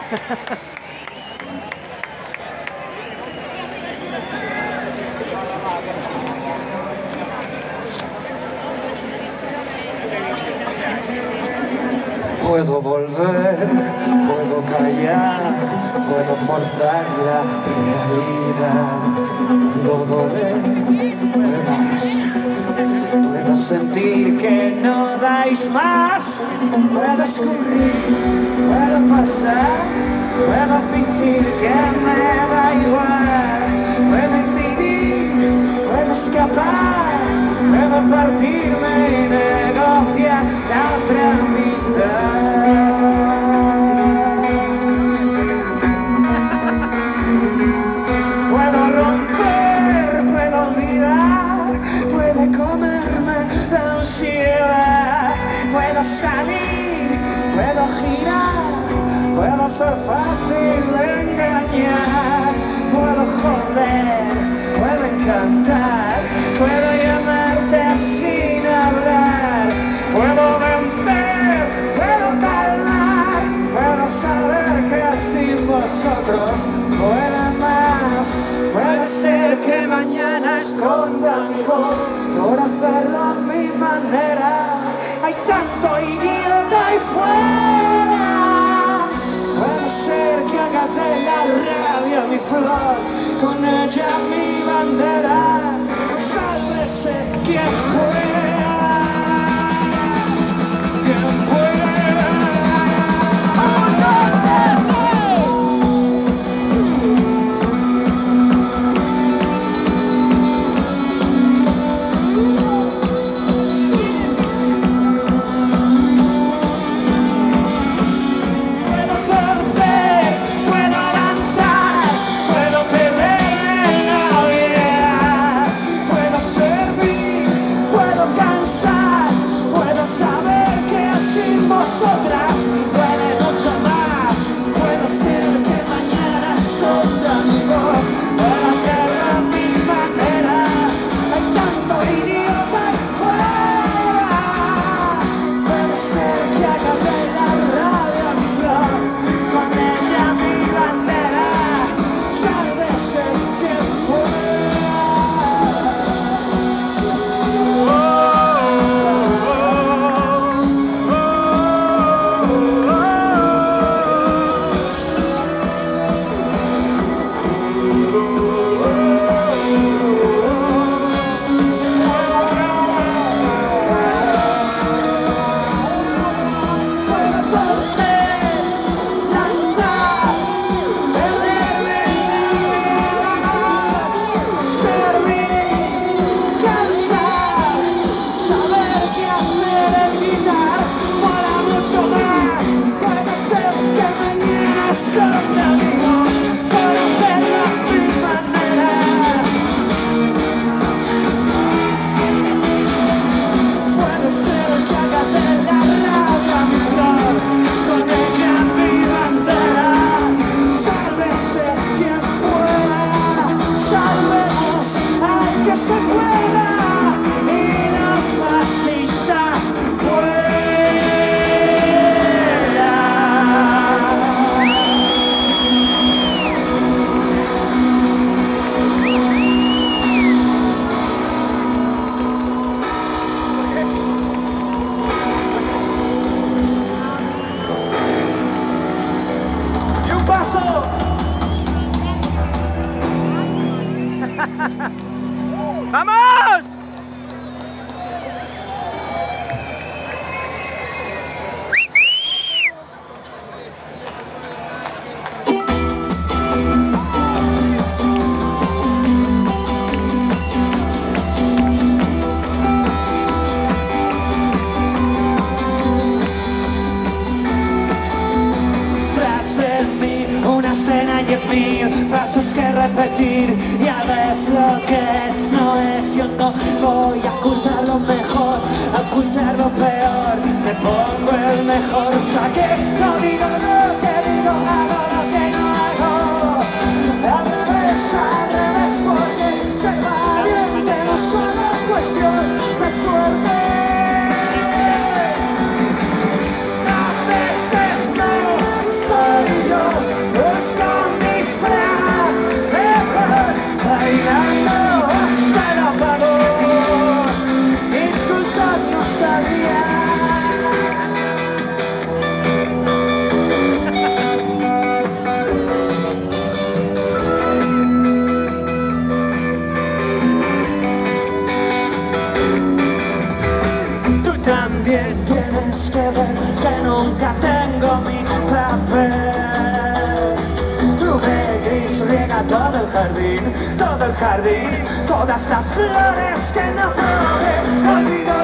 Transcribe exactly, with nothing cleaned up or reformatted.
Puedo volver, puedo callar, puedo forzar la realidad. Puedo doler, puedo abrazar, puedo sentir que no dais más. Puedo escurrir, puedo pasar, puedo fingir que me da igual. Puedo incidir, puedo escapar, puedo partirme y negociar la otra mitad. Puedo romper, puedo olvidar, puede comerme la ansiedad. Puedo salir, puedo girar, puedo ser fácil de engañar. Puedo joder, puedo encantar, puedo llamarte sin hablar. Puedo vencer, puedo calmar, puedo saber que sin vosotros puede más. Puede ser que mañana esconda mi voz por hacerlo a mi manera. Hay tanto idiota ahí fuera. Puede ser que haga de la rabia mi flor, con ella mi bandera. Sálvese quien pueda, quien pueda. ¡Vamos! Frases que repetir y a veces lo que es no es. Yo no voy a ocultar lo mejor, a ocultar lo peor. Me pongo el mejor, o sea que no digo lo que digo, hago lo que no hago. Al revés, al revés, porque ser valiente no es solo cuestión de suerte. A veces no soy yo. tengo mi papel. Nube gris riega todo el jardín, todo el jardín, todas las flores que no probé. Olvido